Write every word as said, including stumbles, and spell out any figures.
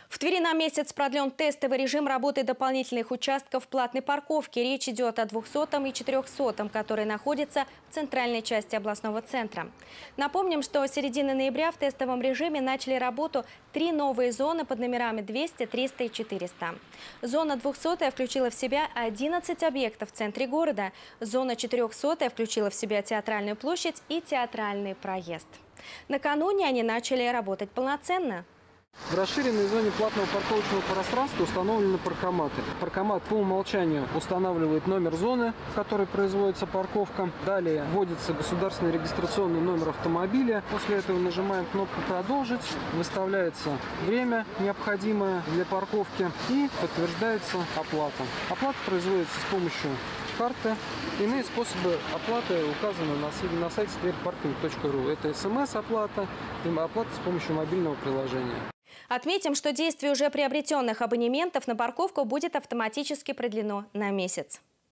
В Твери на месяц продлен тестовый режим работы дополнительных участков платной парковки. Речь идет о двухсотом и четырехсотом, которые находятся в центральной части областного центра. Напомним, что с середины ноября в тестовом режиме начали работу три новые зоны под номерами двести, триста и четыреста. Зона двухсотая включила в себя одиннадцать объектов в центре города. Зона четырехсотая включила в себя Театральную площадь и Театральный проезд. Накануне они начали работать полноценно. В расширенной зоне платного парковочного пространства установлены паркоматы. Паркомат по умолчанию устанавливает номер зоны, в которой производится парковка. Далее вводится государственный регистрационный номер автомобиля. После этого нажимаем кнопку «Продолжить». Выставляется время, необходимое для парковки, и подтверждается оплата. Оплата производится с помощью карты. Иные способы оплаты указаны на сайте тверьпаркинг точка ру. Это смс-оплата и оплата с помощью мобильного приложения. Отметим, что действие уже приобретенных абонементов на парковку будет автоматически продлено на месяц.